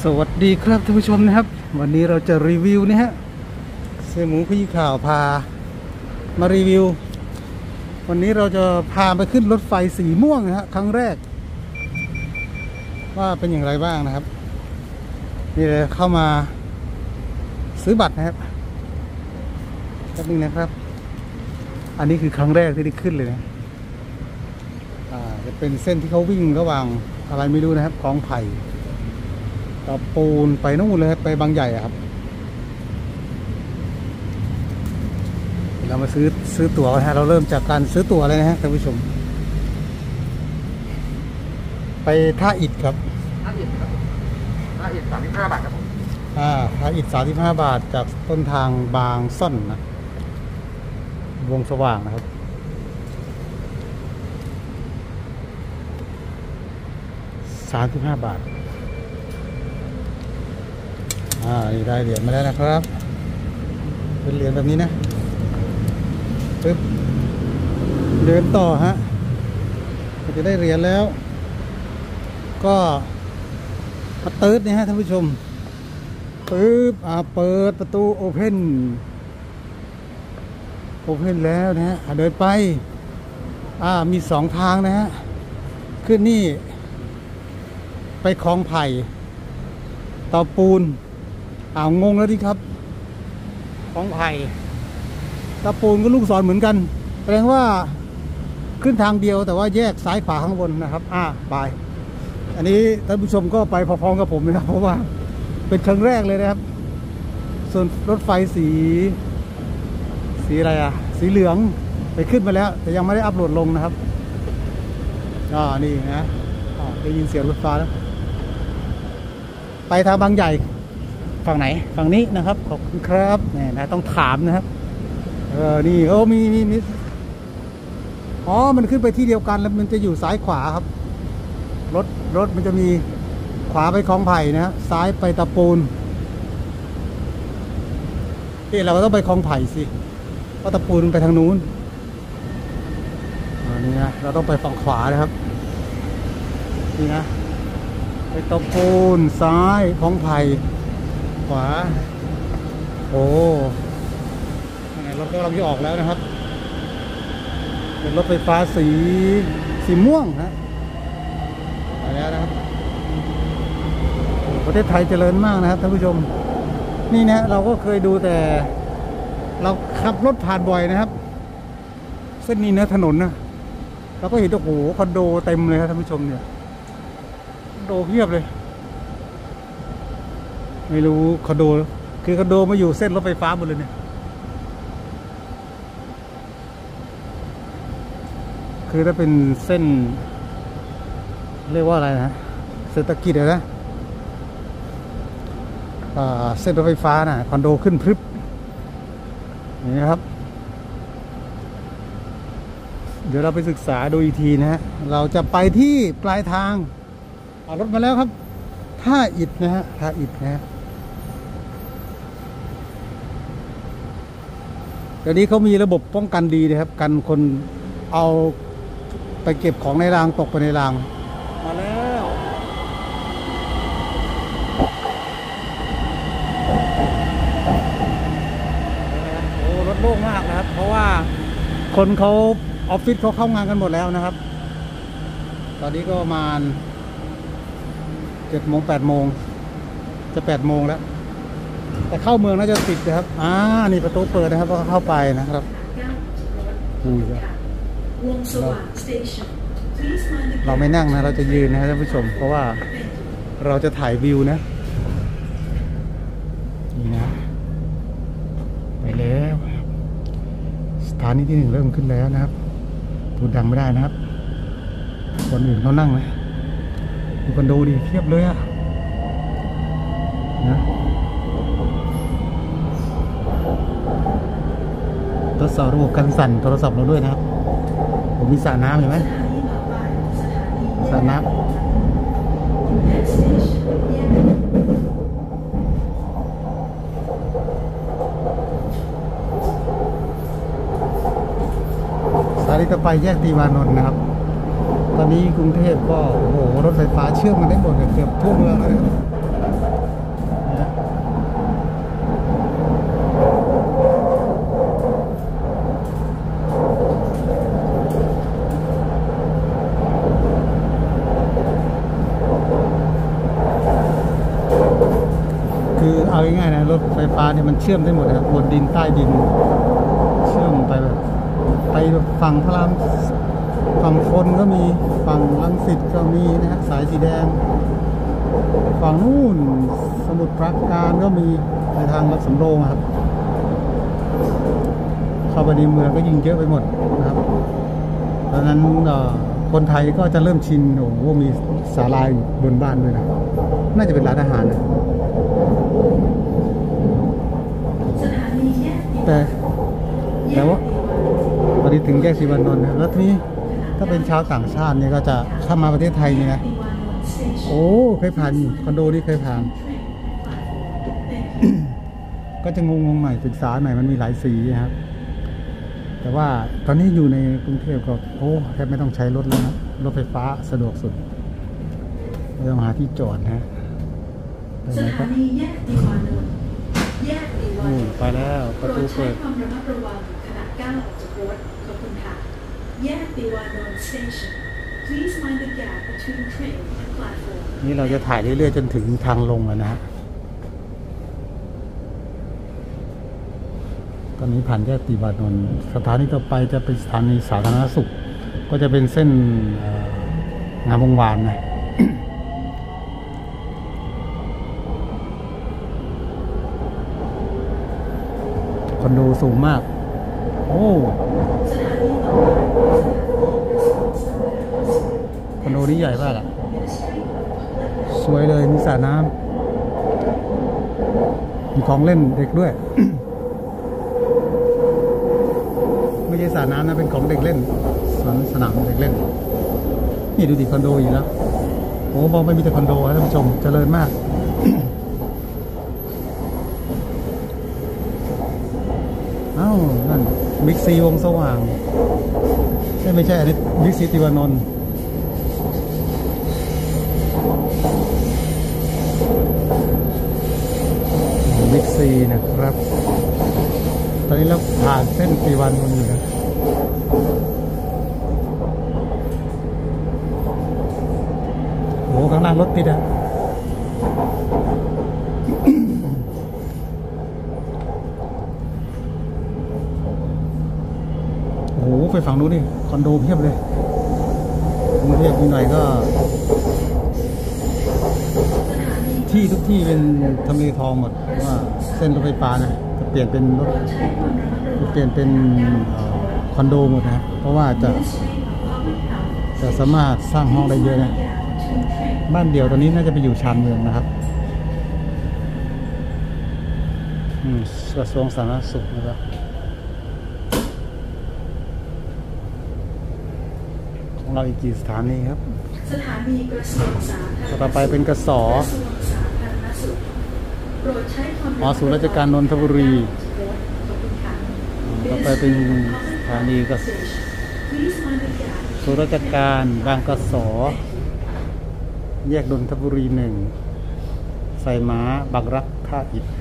สวัสดีครับท่านผู้ชมนะครับวันนี้เราจะรีวิวนะฮะเสี่ยหมูขยี้ข่าวพามารีวิววันนี้เราจะพาไปขึ้นรถไฟสีม่วงนะฮะครั้งแรกว่าเป็นอย่างไรบ้างนะครับนี่เลยเข้ามาซื้อบัตรนะครับแป๊บนึงนะครับอันนี้คือครั้งแรกที่ได้ขึ้นเลยนะจะเป็นเส้นที่เขาวิ่งระหว่างอะไรไม่รู้นะครับคลองไผ่ตะปูนไปนู่นเลยไปบางใหญ่ครับเรามาซื้อตั๋วฮะเราเริ่มจากการซื้อตั๋วเลยนะฮะท่านผู้ชมไปท่าอิฐครับท่าอิฐครับท่าอิฐ35 บาทครับผมท่าอิฐ35 บาทจากต้นทางบางซ่อนนะวงสว่างนะครับ35 บาทนี่ได้เหรียญมาแล้วนะครับเป็นเหรียญแบบนี้นะปึ๊บเดินต่อฮะจะได้เหรียญแล้วก็มาเติร์ดเนี่ยฮะท่านผู้ชมปึ๊บเปิดประตูโอเพนแล้วนะฮะเดินไปมี2 ทางนะฮะขึ้นนี่ไปคลองไผ่เตาปูนงงแล้วดิครับคลองไผ่เตาปูนก็ลูกศรเหมือนกันแสดงว่าขึ้นทางเดียวแต่ว่าแยกซ้ายขวาข้างบนนะครับไปอันนี้ท่านผู้ชมก็ไปพร้อมๆกับผมนะครับเพราะว่าเป็นครั้งแรกเลยนะครับส่วนรถไฟสีอะไรสีเหลืองไปขึ้นมาแล้วแต่ยังไม่ได้อัปโหลดลงนะครับนี่นะได้ยินเสียงรถไฟแล้วไปทางบางใหญ่ฝั่งไหนฝั่งนี้นะครับขอบคุณครับนี่นะต้องถามนะครับนี่มีมันขึ้นไปที่เดียวกันแล้วมันจะอยู่ซ้ายขวาครับรถมันจะมีขวาไปคลองไผ่นะซ้ายไปตะปูนเราก็ต้องไปคลองไผ่สิเพราะตะปูนไปทางนู้นนี่นะเราต้องไปฝั่งขวานะครับนี่นะไปตะปูนซ้ายคลองไผ่ขวารถกำลังจะออกแล้วนะครับเป็นรถไฟฟ้าสีม่วงฮะมาแล้วนะครับประเทศไทยเจริญมากนะครับท่านผู้ชมนี่นะเราก็เคยดูแต่เราขับรถผ่านบ่อยนะครับเส้นนี้นะถนนนะเราก็เห็นคอนโดเต็มเลยครับท่านผู้ชมเนี่ยคอนโดเพียบเลยไม่รู้คอนโดมาอยู่เส้นรถไฟฟ้าหมดเลยเนี่ยคือถ้าเป็นเส้นเรียกว่าอะไรนะเศรษฐกิจนะเส้นรถไฟฟ้านะคอนโดขึ้นพรึบนี่นะครับเดี๋ยวเราไปศึกษาดูอีกทีนะฮะเราจะไปที่ปลายทางรถมาแล้วครับท่าอิฐนะฮะท่าอิฐนะฮะเดี๋ยวนี้เขามีระบบป้องกันดีนะครับกันคนเอาไปเก็บของในรางตกไปในรางมาแล้วรถโล่งมากนะครับเพราะว่าคนเขาออฟฟิศเขาเข้างานกันหมดแล้วนะครับตอนนี้ก็ประมาณ7 โมง 8 โมงจะ8 โมงแล้วแต่เข้าเมืองน่าจะติดนะครับนี่ประตูเปิดนะครับก็เข้าไปนะครับเราไม่นั่งนะเราจะยืนนะครับท่านผู้ชมเพราะว่าเราจะถ่ายวิวนะนี่นะไปแล้วสถานีที่ 1เริ่มขึ้นแล้วนะครับพูดดังไม่ได้นะครับคนอื่นเขานั่งนะดูกันดูดิเทียบเลยนะทดสอบระบบกันสั่นโทรศัพท์เราด้วยนะครับผมมีสระน้ำเห็นไหมสระน้ำสถานีต่อไปแยกตีวานนท์นะครับ ตอนนี้กรุงเทพก็รถไฟฟ้าเชื่อมกันได้หมดเกือบทั่วเมืองเลยเอาง่ายๆนะรถไฟฟ้าเนี่ยมันเชื่อมได้หมดนะครับบนดินใต้ดินเชื่อมไปแบบฝั่งพระรามฝั่งธนก็มีฝั่งรังสิตก็มีนะฮะสายสีแดงฝั่งนู่นสมุทรปราการก็มีในทางรับสำโรงครับเข้าไปในเมืองก็ยิ่งเยอะไปหมดนะครับดังนั้นคนไทยก็จะเริ่มชินโอ้โหมีศาลาอยู่บนบ้านด้วยนะน่าจะเป็นร้านอาหารนะแต่ว่าตอนนี้ถึงแยกศรีวานนท์นะแล้วทีนี้ถ้าเป็นชาวต่างชาติเนี่ยก็จะเข้ามาประเทศไทยเนี่ยนะโอ้เคยผ่านคอนโดนี่เคยผ่าน ก็จะงงๆหน่อยศึกษาหน่อยมันมีหลายสีครับแต่ว่าตอนนี้อยู่ในกรุงเทพก็โอ้แทบไม่ต้องใช้รถแล้วนะรถไฟฟ้าสะดวกสุดไม่ต้องหาที่จอดนะสถานีแยกติวานนท์แยกติวานนท์ไปแล้วประตูเปิดโปรดใช้ความระมัดระวังขณะก้าวออกจากรถขอบคุณค่ะแยกติวานนท์ station please mind the gap between train and platform นี่เราจะถ่ายเรื่อยๆจนถึงทางลงแล้วนะฮะตอนนี้ผ่านแยกติวานนท์สถานีต่อไปจะเป็นสถานีสาธารณสุขก็จะเป็นเส้นงามวงวานนะคอนโดสูงมากโอ้คอนโดนี้ใหญ่มากอะสวยเลยมีสระน้ำมีของเล่นเด็กด้วย ไม่ใช่สระน้ำนะเป็นของเด็กเล่นสนามเด็กเล่นนี่ดูดิคอนโดอยู่แล้วโอ้มองไม่มีแต่คอนโดนะท่านผู้ชมเจริญมาก เอ้านั่นบิ๊กซีวงสว่างไม่ใช่อันนี้บิ๊กซีติวานนท์บิ๊กซีนะครับตอนนี้เราผ่านเส้นติวานนท์อยู่นะโอ้ข้างหน้ารถติดอ่ะโอ้โหไปฝั่งนู้นนี่คอนโดเพียบเลยกรุงเทพมีหน่อยก็ที่ทุกที่เป็นทำเลทองหมดว่าเส้นรถไฟฟ้านะจะเปลี่ยนเป็นรถเปลี่ยนเป็นคอนโดหมดนะเพราะว่าจะสามารถสร้างห้องได้เยอะนะบ้านเดี่ยวตอนนี้น่าจะไปอยู่ชานเมืองนะครับกระทรวงสาธารณสุขนะครับของเราอีกกี่สถานีครับสถานีกระทรวงสาธารณสุขต่อไปเป็นกระสอศูนย์ราชการนนทบุรีต่อไปเป็นสถานีกระศูนย์ราชการบางกระสอแยกนนทบุรี1ไซม้าบางรักท่าอิฐ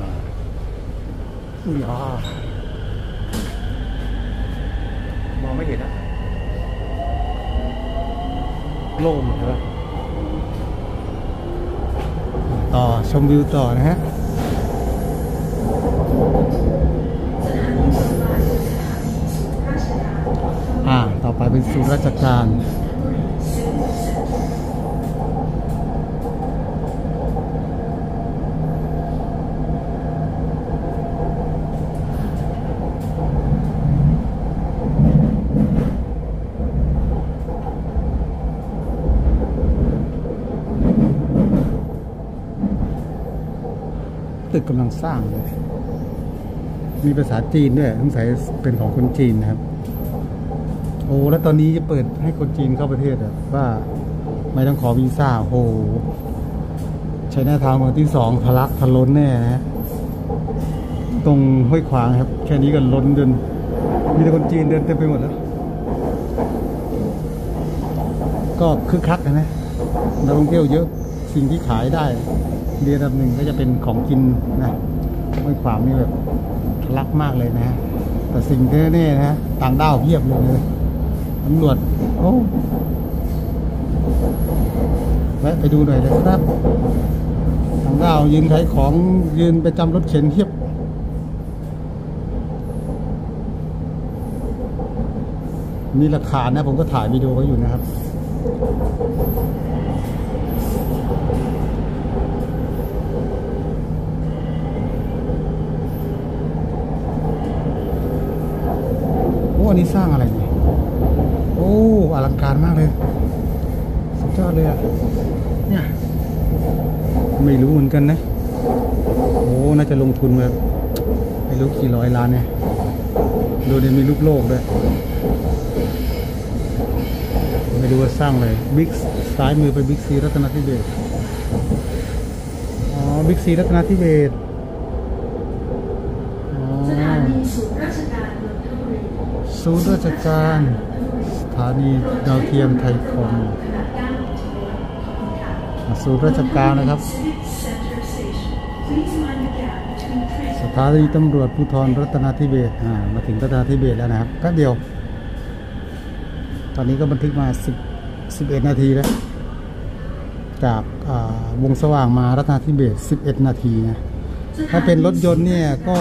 อุ้ยมองไม่เห็นนะโล่งเลยต่อชมวิวต่อนะฮะต่อไปเป็นศูนย์ราชการตึกกำลังสร้างเลยมีภาษาจีนด้วยสงสัยเป็นของคนจีนนะครับโอ้แล้วตอนนี้จะเปิดให้คนจีนเข้าประเทศว่าไม่ต้องขอวีซ่าโหใช้หน้าทางเมืองที่2ทะลักทะล้นแน่นะตรงห้วยขวางครับแค่นี้ก็ล้นจนมีแต่คนจีนเดินเต็มไปหมดแล้วก็คึกคักนะนักท่องเที่ยวเยอะสิ่งที่ขายได้เดือนละ1ก็จะเป็นของกินนะห้วยขวางนี่แบบทะลักมากเลยนะแต่สิ่งที่แน่ๆนะต่างด้าวเพียบเลยตำรวจโอ้แวะไปดูหน่อยเลยครับทางด้าวยืนขายของยืนไปจำรถเข็นเทียบมีหลักฐานนะผมก็ถ่ายวิดีโอไว้อยู่นะครับโอ้อันนี้สร้างอะไรเนี่ยโอ้อลังการมากเลยสุดยอดเลยอ่ะเนี่ยไม่รู้เหมือนกันนะโอ้น่าจะลงทุนแบบไม่รู้กี่ร้อยล้านเนี่ยดูเนี่ยมีรูปโลกด้วยไม่รู้ว่าสร้างเลยบิ๊กซ้ายมือไปบิ๊กซีรัตนทิเบศอ๋อบิ๊กซีรัตนทิเบศสถานีศูนย์ราชการนนทบุรีศูนย์ราชการสถานีดาวเทียมไทยคอมศูนย์ราชการนะครับสถานีตำรวจภูธรรัตนทิเบศมาถึงรัตนทิเบศแล้วนะครับแป๊บเดียวตอนนี้ก็บันทึกมา11 นาทีแล้วจากวงสว่างมารัตนทิเบศ11 นาทีนะถ้าเป็นรถยนต์เนี่ยก็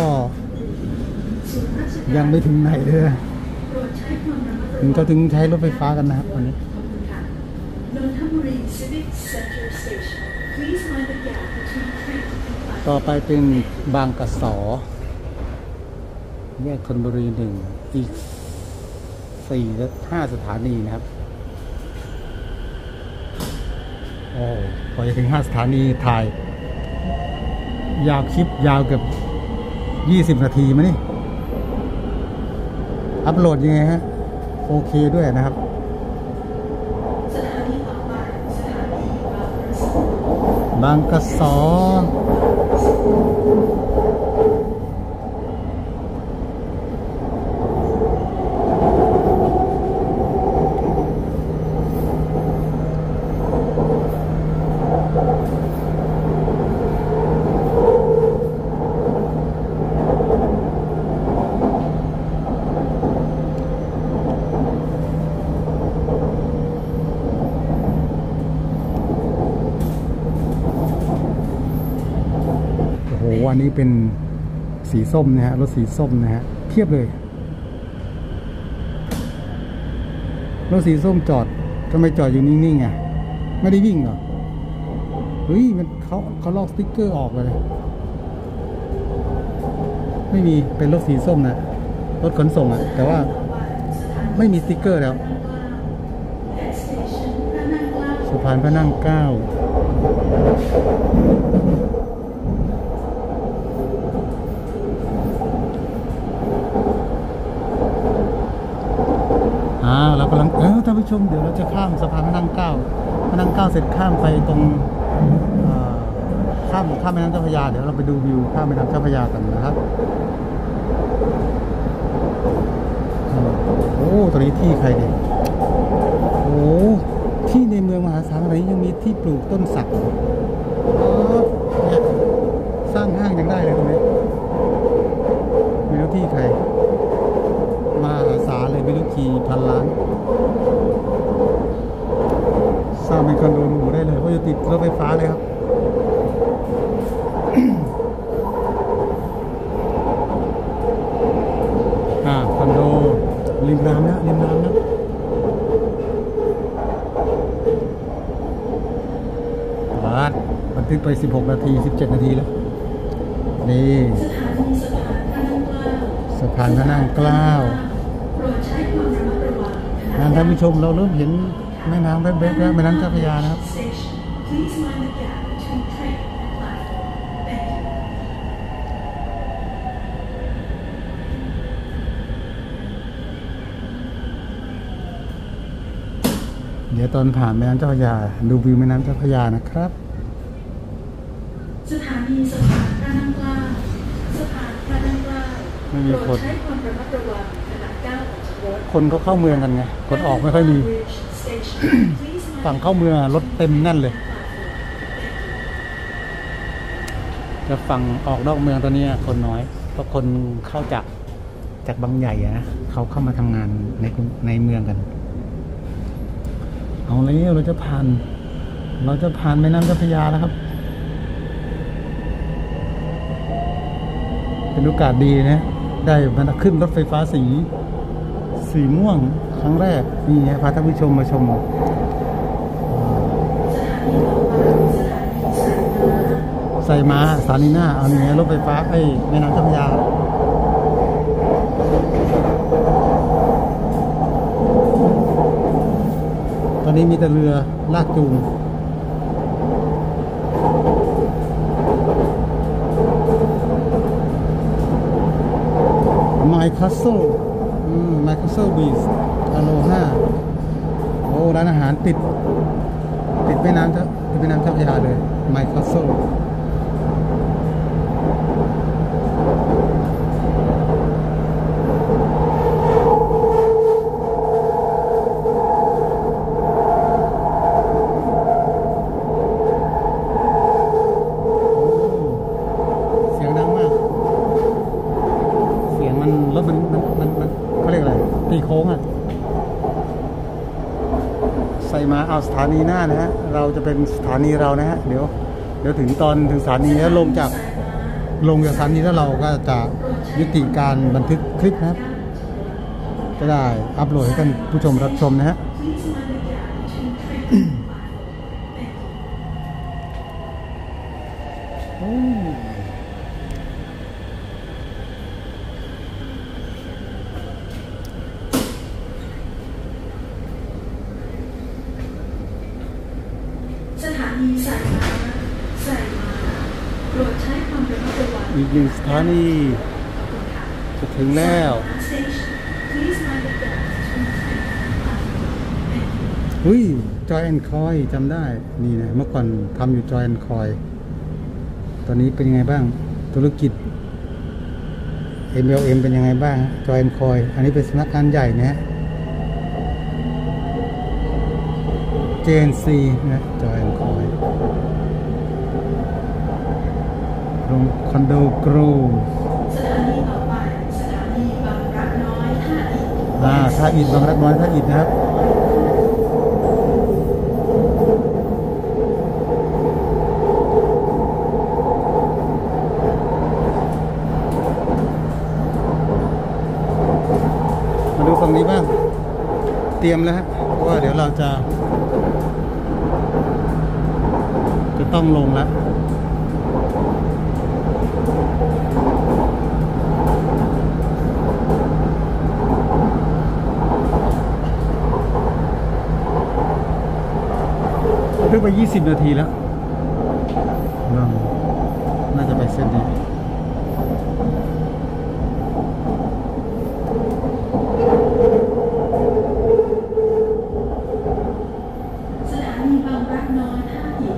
ยังไม่ถึงไหนเลยถึงเขาถึงใช้รถไฟฟ้ากันนะครับวันนี้ต่อไปเป็นบางกะสอแยกธนบุรี1อีก4 และ 5 สถานีนะครับโอ้พอจะถึง5 สถานีถ่ายยาวคลิปยาวเกือบ20 นาทีมั้ยนี่อัปโหลดยังไงฮะโอเคด้วยนะครับบางกะสออันนี้เป็นสีส้มนะฮะรถสีส้มนะฮะเทียบเลยรถสีส้มจอดทำไมจอดอยู่นิ่งๆอ่ะไม่ได้วิ่งเหรอเฮ้ยมันเขาลอกสติ๊กเกอร์ออกเลยไม่มีเป็นรถสีส้มนะรถขนส่งอ่ะแต่ว่าไม่มีสติ๊กเกอร์แล้วสะพานพระนั่งเกล้าเรากำลังท่านผู้ชมเดี๋ยวเราจะข้ามสะพานพระนั่งเกล้าเสร็จข้ามไปตรงข้ามแม่น้ำเจ้าพระยาเดี๋ยวเราไปดูวิวข้ามแม่น้ำเจ้าพระยากันนะครับโอ้ตอนนี้ที่ใครเนี่ยโอ้ที่ในเมืองมหาสารอะไรยังมีที่ปลูกต้นสักเนี่ยสร้างห้างยังได้เลยตรงนี้ไม่รู้ที่ใครมหาศาลเลยไม่รู้กี่พันล้านสร้างเป็นคอนโดหรูได้เลยเพราะจะติดรถไฟฟ้าเลยครับคอนโดริมน้ำนะบันทึกไป16 นาที 17 นาทีแล้วนี่สะพานพระนั่งเกล้าท่านผู้ชมเราเริ่มเห็นแม่น้ำแวบๆแล้วแม่น้ำเจ้าพระยานะครับเดี๋ยวตอนผ่านแม่น้ำเจ้าพระยาดูวิวแม่น้ำเจ้าพระยานะครับสถานีสะพานพระนั่งเกล้าไม่มีคนใช้ความระมัดระวังขณะก้าวออกจากรถคนเขาเข้าเมืองกันไงคนออกไม่ค่อยมีฝั่งเข้าเมืองรถเต็มแน่นเลยแต่ฝั่งออกนอกเมืองตอนนี้คนน้อยเพราะคนเข้าจากบางใหญ่นะเขาเข้ามาทำงานในเมืองกันเอาเลยเราจะผ่านแม่น้ำเจ้าพระยาแล้วครับเป็นโอกาสดีนะได้มาขึ้นรถไฟฟ้าสีม่วงครั้งแรกนี่ฮะพาท่านผู้ชมมาชมใส่มาสถานีหน้าเอาเนี่ยรถไฟฟ้าแม่น้ำเจ้าพระยาตอนนี้มีแต่เรือลากจูงไมค์คัสเซิลบีชอโลฮาโอ้ร้านอาหารติดแม่น้ำเจ้าพระยาเลยไมค์คัสเซิลเขาเรียกอะไรตีโค้งอ่ะใส่มาเอาสถานีหน้านะฮะเราจะเป็นสถานีเรานะฮะเดี๋ยวถึงสถานีแล้วลงจากสถานีแล้วเราก็จะยุติการบันทึกคลิปนะครับจะได้อัปโหลดให้ท่านผู้ชมรับชมนะฮะสถานีสายม้าโปรดใช้ความระมัดระวังอีกหนึ่งสถานีจะถึงแล้วจอยแอนคอยจำได้นี่นะเมื่อก่อนทำอยู่จอยแอนคอยตอนนี้เป็นยังไงบ้างธุรกิจ MLM เป็นยังไงบ้างจอยแอนคอยอันนี้เป็นสำนักงานใหญ่นะฮะ JNC นะจอยแอนคอยโรงคอนโดกรูสถานีต่อไปสถานีบางรักน้อยท่าอิฐบางรักน้อยท่าอิฐนะครับมาดูฝั่งนี้บ้างเตรียมแล้วฮะเพราะว่าเดี๋ยวเราจะต้องลงแล้วเพิ่งไป20 นาทีแล้วน่าจะไปเส้นนี้สถานีบางรักน้อยท่าอิฐ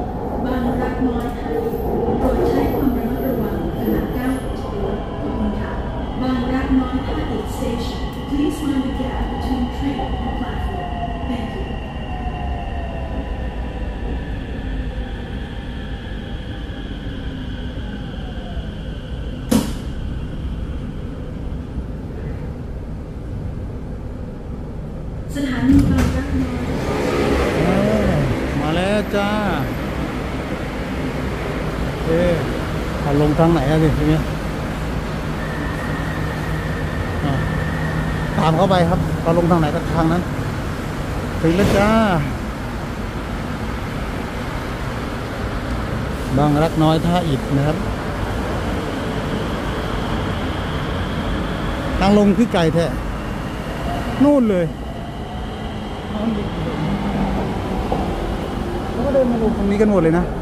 โปรดใช้ความระมัดระวังขณะก้าวออกจากรถขอบคุณค่ะบางรักน้อยท่าอิฐ Station Please mind the gap between train and platform Thank youสถานีบางรักน้อยมาแล้วจ้าลงทางไหนอะสิทีนี้ตามเข้าไปครับเราลงทางไหนก็ทางนั้นถึงแล้วจ้าบางรักน้อยท่าอิฐนะครับทางลงคือไกลแท้นู่นเลยแล้วก็เดินมาลงตรงนี้กันหมดเลยนะ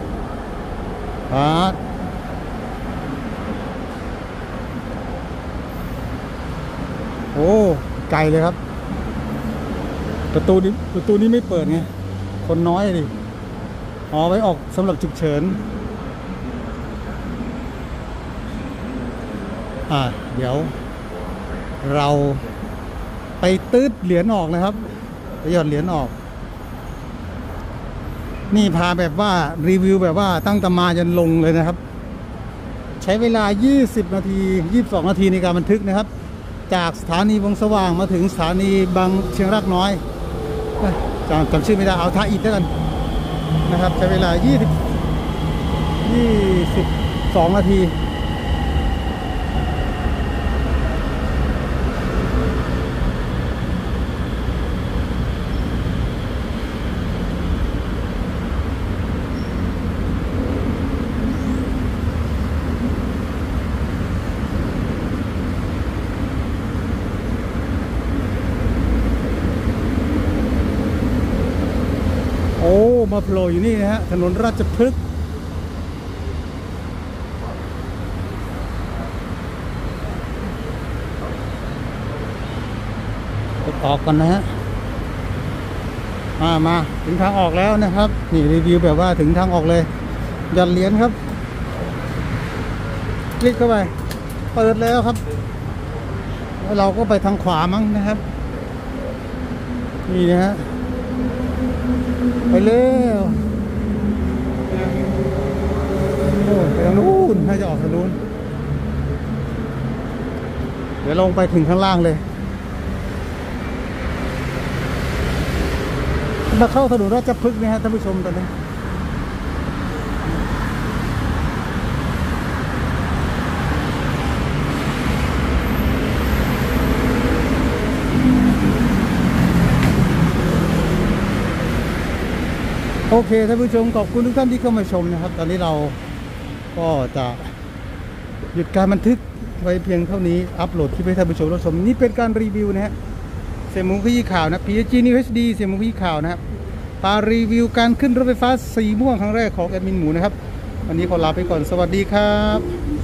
โอ้ไกลเลยครับประตูนี้ไม่เปิดไงคนน้อยดิไว้ออกสำหรับฉุกเฉินเดี๋ยวเราไปตืดเหรียญออกนะครับไปหยอดเหรียญออกนี่พาแบบว่ารีวิวแบบว่าตั้งแต่มาจนลงเลยนะครับใช้เวลา20 นาที22 นาทีในการบันทึกนะครับจากสถานีวงสว่างมาถึงสถานีบางเชียงรากน้อยจำชื่อไม่ได้เอาท่าอิฐแล้วกันนะครับใช้เวลา22 นาทีมาโผล่อยู่นี่นะฮะถนนราชพฤกษ์ออกกันนะฮะมาถึงทางออกแล้วนะครับนี่รีวิวแบบว่าถึงทางออกเลยหย่อนเหรียญครับคลิกเข้าไปเปิดแล้วครับแล้วเราก็ไปทางขวามั้งนะครับนี่นะฮะไปเร็วโอ้ไปทางนู้นน่าจะออกทางนู้นเดี๋ยวลงไปถึงข้างล่างเลยมาเข้าถนนราชพฤกษ์นะฮะท่านผู้ชมตอนนี้โอเคท่านผู้ชมขอบคุณทุกท่านที่เข้ามาชมนะครับตอนนี้เราก็จะหยุดการบันทึกไว้เพียงเท่านี้อัปโหลดคลิปให้ท่านผู้ชมรับชมนี่เป็นการรีวิวนะฮะเสียงหมูขยี้ข่าวนะ PSG New HD เสียงหมูขยี้ข่าวนะครับปารีวิวการขึ้นรถไฟฟ้าสีม่วงครั้งแรกของแอดมินหมูนะครับวันนี้ขอลาไปก่อนสวัสดีครับ